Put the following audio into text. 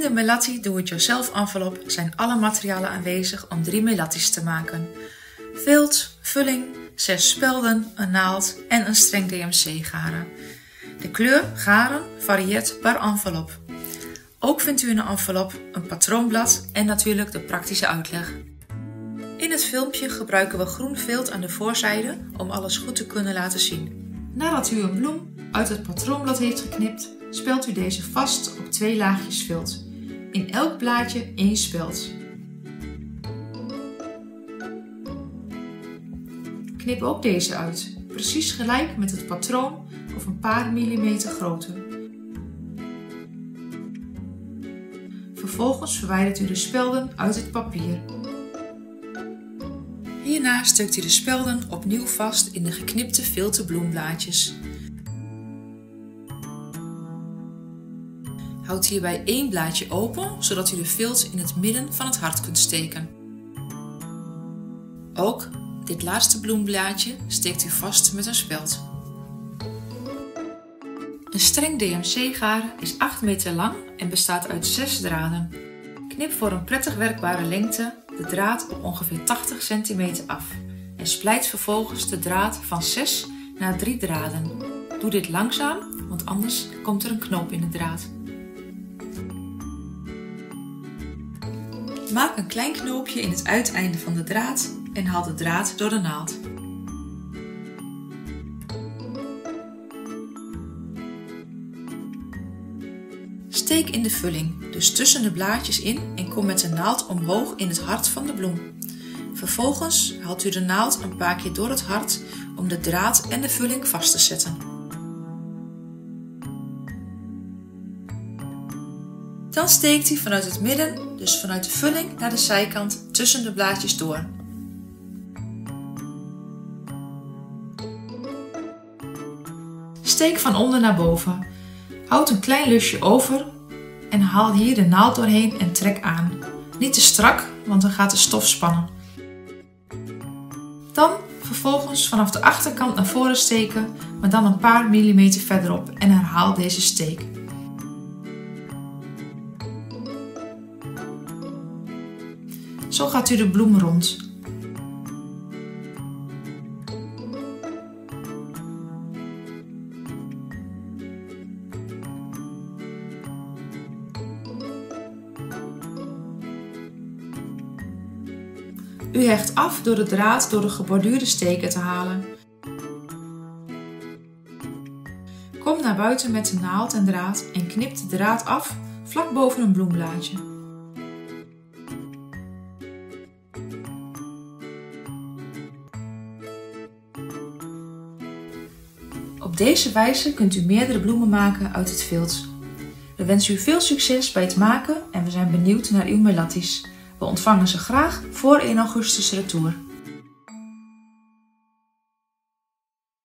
In de Melatti Do-It-Yourself envelop zijn alle materialen aanwezig om 3 melattis te maken. Vilt, vulling, 6 spelden, een naald en een streng DMC garen. De kleur garen varieert per envelop. Ook vindt u in de envelop een patroonblad en natuurlijk de praktische uitleg. In het filmpje gebruiken we groen vilt aan de voorzijde om alles goed te kunnen laten zien. Nadat u een bloem uit het patroonblad heeft geknipt, spelt u deze vast op 2 laagjes vilt. In elk blaadje 1 speld. Knip ook deze uit, precies gelijk met het patroon of een paar millimeter groter. Vervolgens verwijdert u de spelden uit het papier. Hierna stukt u de spelden opnieuw vast in de geknipte vilte bloemblaadjes. Houd hierbij 1 blaadje open, zodat u de vilt in het midden van het hart kunt steken. Ook dit laatste bloemblaadje steekt u vast met een speld. Een streng DMC-garen is 8 meter lang en bestaat uit 6 draden. Knip voor een prettig werkbare lengte de draad op ongeveer 80 cm af en splijt vervolgens de draad van 6 naar 3 draden. Doe dit langzaam, want anders komt er een knoop in de draad. Maak een klein knoopje in het uiteinde van de draad en haal de draad door de naald. Steek in de vulling, dus tussen de blaadjes in en kom met de naald omhoog in het hart van de bloem. Vervolgens haalt u de naald een paar keer door het hart om de draad en de vulling vast te zetten. Dan steekt u vanuit het midden, dus vanuit de vulling naar de zijkant tussen de blaadjes door. Steek van onder naar boven. Houd een klein lusje over en haal hier de naald doorheen en trek aan. Niet te strak, want dan gaat de stof spannen. Dan vervolgens vanaf de achterkant naar voren steken, maar dan een paar millimeter verderop en herhaal deze steek. Zo gaat u de bloem rond. U hecht af door de draad door de geborduurde steken te halen. Kom naar buiten met de naald en draad en knip de draad af vlak boven een bloemblaadje. Op deze wijze kunt u meerdere bloemen maken uit het vilt. We wensen u veel succes bij het maken en we zijn benieuwd naar uw melattis. We ontvangen ze graag voor 1 augustus retour.